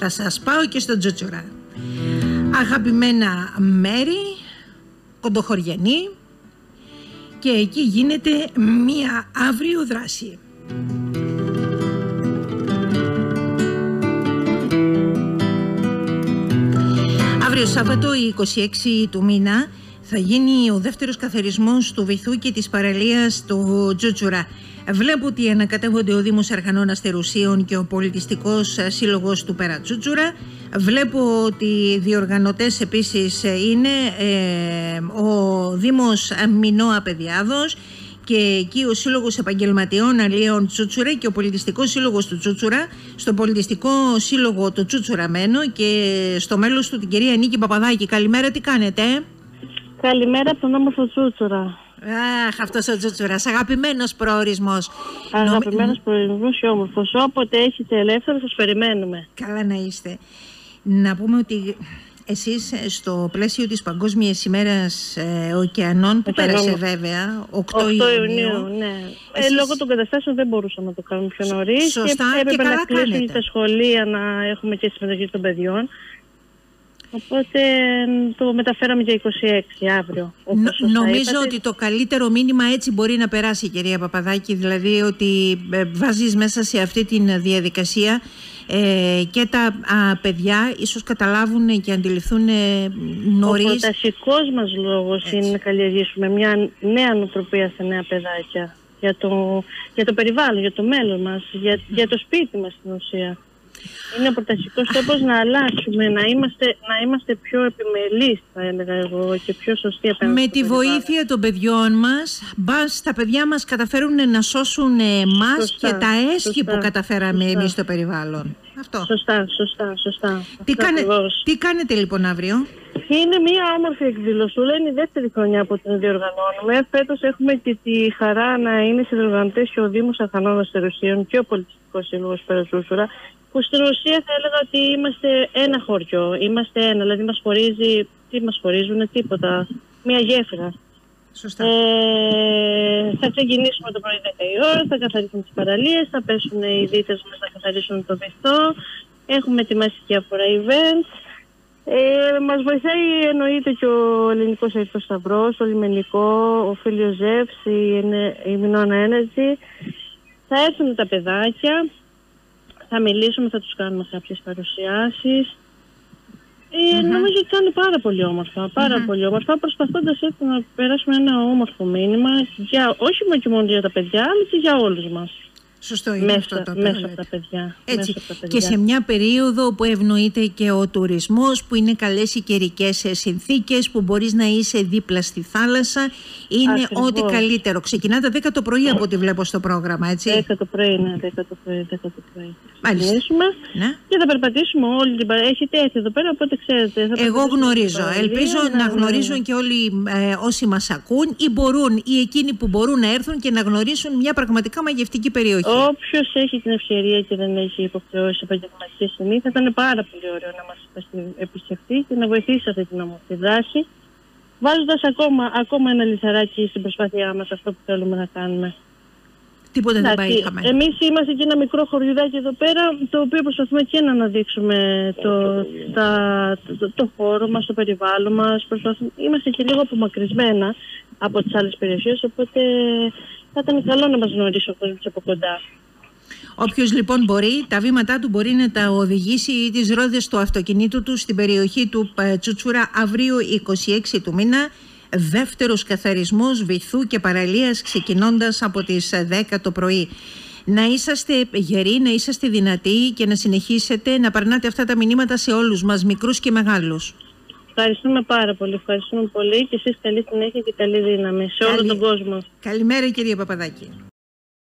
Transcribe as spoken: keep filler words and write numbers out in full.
Θα σας πάω και στο Τσούτσουρα. Αγαπημένα μέρη, κοντοχωριανή, και εκεί γίνεται μία αύριο δράση. Αύριο Σάββατο, η είκοσι έξι του μήνα, θα γίνει ο δεύτερος καθαρισμός του βυθού και της παραλίας του Τσούτσουρα. Βλέπω ότι ανακατεύονται ο Δήμος Αρχανών Αστερουσίων και ο Πολιτιστικός Σύλλογος του Περατσούτσουρα. Βλέπω ότι οι διοργανωτές επίσης είναι ε, ο Δήμος Μινώα Παιδιάδος και εκεί ο Σύλλογος Επαγγελματιών Αλλιέων Τσούτσουρα και ο Πολιτιστικός Σύλλογος του Τσούτσουρα. Στο Πολιτιστικό Σύλλογο του Τσούτσουρα μένω και στο μέλος του την κυρία Νίκη Παπαδάκη. Καλημέρα, τι κάνετε? Καλημέρα από τον όμορφο Τσούτσουρα. Αχ, αυτός ο Τσούτσουρας, αγαπημένος προορισμός. Αγαπημένος Νομ... προορισμός και όμορφος. Όποτε έχετε ελεύθερο σας περιμένουμε. Καλά να είστε. Να πούμε ότι εσείς στο πλαίσιο της Παγκόσμιας ημέρας ε, ωκεανών που Εθανόν. πέρασε βέβαια οκτώ Ιουνίου, ναι. Εσείς... Ε, λόγω των καταστάσεων δεν μπορούσαμε να το κάνουμε πιο νωρίς. Σωστά, και έπρεπε και καλά να κλείσουν κάνετε. τα σχολεία, να έχουμε και συμμετοχή των παιδιών. Οπότε το μεταφέραμε για είκοσι έξι αύριο. Νο, νομίζω είπατε. ότι το καλύτερο μήνυμα έτσι μπορεί να περάσει, κυρία Παπαδάκη, δηλαδή ότι ε, βάζεις μέσα σε αυτή τη διαδικασία ε, και τα α, παιδιά ίσως καταλάβουν και αντιληφθούν ε, νωρίς. Ο πρωταρχικός μας λόγος έτσι. Είναι να καλλιεργήσουμε μια νέα νοοτροπία στα νέα παιδάκια για το, για το περιβάλλον, για το μέλλον μας, για, για το σπίτι μας στην ουσία. Είναι ο πρωταρχικός στόχος να αλλάξουμε, να είμαστε, να είμαστε πιο επιμελείς, θα έλεγα εγώ, και πιο σωστοί απέναντι. Με τη βοήθεια των παιδιών μας, μπας, τα παιδιά μας καταφέρουν να σώσουν εμάς σωστά, και τα έσχη σωστά, που καταφέραμε σωστά. Εμείς στο περιβάλλον. Αυτό. Σωστά, σωστά, σωστά. Τι, κάνε, τι κάνετε λοιπόν αύριο? Είναι μια όμορφη εκδηλωσούλα, είναι η δεύτερη χρονιά που την διοργανώνουμε. Φέτος έχουμε και τη χαρά να είναι συνδιοργανωτές και ο Δήμος Αρχανών Αστερουσίων και ο Πολιτιστικός Σύλλογος Περατσούτσουρα, που στην ουσία θα έλεγα ότι είμαστε ένα χωριό, είμαστε ένα, δηλαδή μας χωρίζει, τι μας χωρίζουν, τίποτα, μια γέφυρα. Σωστά. Ε, θα ξεκινήσουμε το πρωί δέκα η ώρα, θα καθαρίσουμε τις παραλίες, θα πέσουν οι δίτες μας, θα καθαρίσουν το βυθό, έχουμε ετοιμάσει διάφορα events. Ε, μας βοηθάει εννοείται και ο Ελληνικός Ερυθρός Σταυρός, ο Λιμενικό, ο Φίλιος Ζεύς, η, η Μινώνα Energy. Θα έρθουν τα παιδάκια, θα μιλήσουμε, θα τους κάνουμε κάποιες παρουσιάσεις. Ε, mm-hmm. Νομίζω ότι θα είναι πάρα πολύ όμορφα, πάρα mm-hmm. πολύ όμορφα, προσπαθώντας έτσι να περάσουμε ένα όμορφο μήνυμα, για, όχι και μόνο για τα παιδιά, αλλά και για όλους μας. Σωστό είναι μέσα, αυτό το μέσα από τα παιδιά. Έτσι. Μέσα από τα παιδιά. Και σε μια περίοδο που ευνοείται και ο τουρισμός, που είναι καλές οι καιρικές συνθήκες, που μπορείς να είσαι δίπλα στη θάλασσα, είναι ακριβώς. Ό,τι καλύτερο. Ξεκινάτε δέκα το πρωί από ό,τι βλέπω στο πρόγραμμα, έτσι. δέκα το πρωί, ναι, δέκα το πρωί, δέκα το πρωί. Μάλιστα. Ναι. Και θα περπατήσουμε όλη την παραλία. Έχετε έρθει εδώ πέρα, οπότε ξέρετε. Θα Εγώ γνωρίζω. παραλία, Ελπίζω να, να γνωρίζουν και όλοι ε, όσοι μας ακούν ή μπορούν ή εκείνοι που μπορούν να έρθουν και να γνωρίσουν μια πραγματικά μαγευτική περιοχή. Όποιος έχει την ευκαιρία και δεν έχει υποχρεώσει επαγγελματική στιγμή, θα ήταν πάρα πολύ ωραίο να μας επισκεφτεί και να βοηθήσει αυτή την όμορφη δράση, βάζοντας ακόμα, ακόμα ένα λιθαράκι στην προσπάθειά μας, αυτό που θέλουμε να κάνουμε. Τίποτα δεν πάει είχαμε. Εμείς είμαστε και ένα μικρό χωριουδάκι εδώ πέρα, το οποίο προσπαθούμε και να αναδείξουμε το, τα, το, το χώρο μας, το περιβάλλον μας. Είμαστε και λίγο απομακρυσμένα από τις άλλες περιοχές, οπότε θα ήταν καλό να μας γνωρίσει ο κόσμος από κοντά. Όποιος λοιπόν μπορεί, τα βήματά του μπορεί να τα οδηγήσει ή τις ρόδες του αυτοκινήτου του στην περιοχή του Τσούτσουρα αύριο είκοσι έξι του μήνα. Δεύτερος καθαρισμός βυθού και παραλίας ξεκινώντας από τις δέκα το πρωί. Να είσαστε γεροί, να είσαστε δυνατοί και να συνεχίσετε να περνάτε αυτά τα μηνύματα σε όλους μας, μικρούς και μεγάλους. Ευχαριστούμε πάρα πολύ, ευχαριστούμε πολύ και εσείς καλή συνέχεια και καλή δύναμη σε όλο Καλή... τον κόσμο. Καλημέρα κυρία Παπαδάκη.